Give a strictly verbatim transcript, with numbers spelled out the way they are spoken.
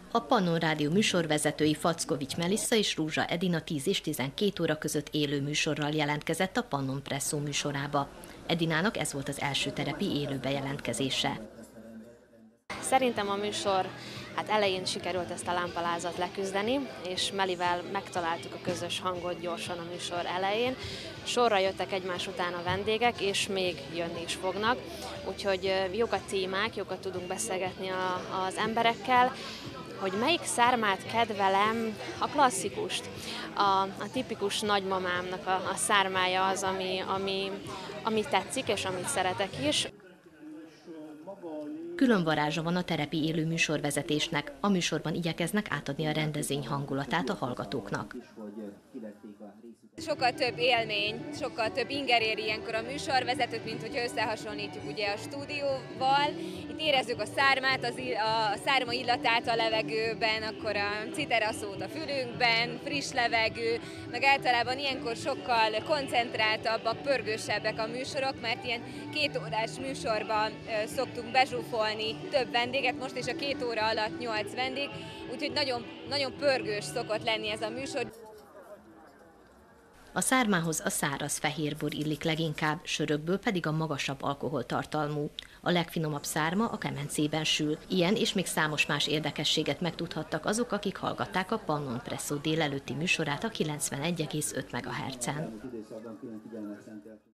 A Pannon Rádió műsorvezetői Fackovics Melissa és Rózsa Edina tíz és tizenkét óra között élő műsorral jelentkezett a Pannon Presszó műsorába. Edinának ez volt az első terepi élő bejelentkezése. Szerintem a műsor hát elején sikerült ezt a lámpalázat leküzdeni, és Melivel megtaláltuk a közös hangot gyorsan a műsor elején. Sorra jöttek egymás után a vendégek, és még jönni is fognak. Úgyhogy jók a témák, jókat tudunk beszélgetni a, az emberekkel. Hogy melyik szármát kedvelem, a klasszikust. A, a tipikus nagymamámnak a, a szármája az, ami, ami, ami tetszik, és amit szeretek is. Külön varázsa van a terepi élő műsorvezetésnek. A műsorban igyekeznek átadni a rendezvény hangulatát a hallgatóknak. Sokkal több élmény, sokkal több inger ér ilyenkor a műsorvezetőt, mint hogyha összehasonlítjuk ugye a stúdióval. Itt érezzük a szármát, az, a szárma illatát a levegőben, akkor a citraszót a fülünkben, friss levegő, meg általában ilyenkor sokkal koncentráltabbak, pörgősebbek a műsorok, mert ilyen két órás műsorban szoktunk bezsúfolni több vendéget, most is a két óra alatt nyolc vendég, úgyhogy nagyon, nagyon pörgős szokott lenni ez a műsor. A szármához a száraz fehérbor illik leginkább, sörökből pedig a magasabb alkoholtartalmú. A legfinomabb szárma a kemencében sül. Ilyen és még számos más érdekességet megtudhattak azok, akik hallgatták a Pannon Presszó délelőtti műsorát a kilencvenegy egész öt megahertzen.